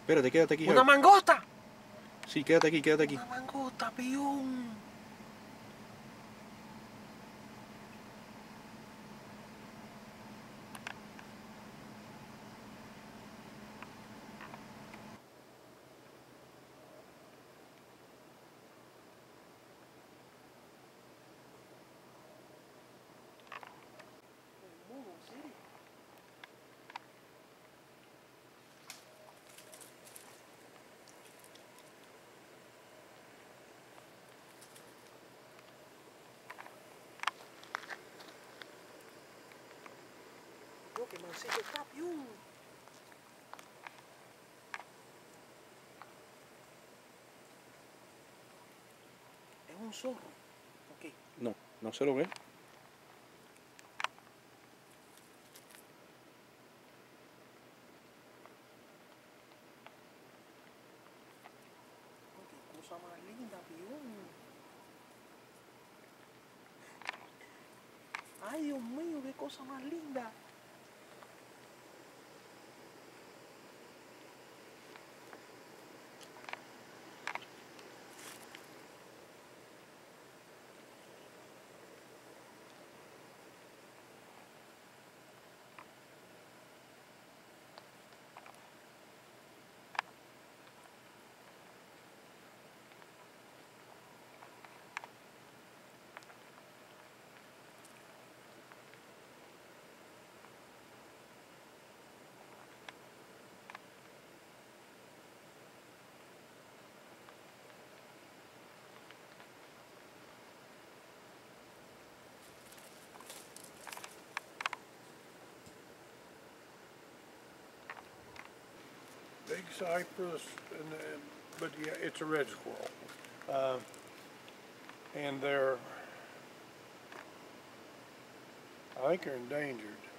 Espérate, quédate aquí. ¡Una mangosta! Sí, quédate aquí, quédate aquí. ¡Una mangosta, pión! ¡Qué mancillo está, pión! Es un zorro. Ok. No, no sé lo que es. ¡Qué cosa más linda, pión! ¡Ay, Dios mío, qué cosa más linda! Big Cypress, but yeah, it's a red squirrel. And I think they're endangered.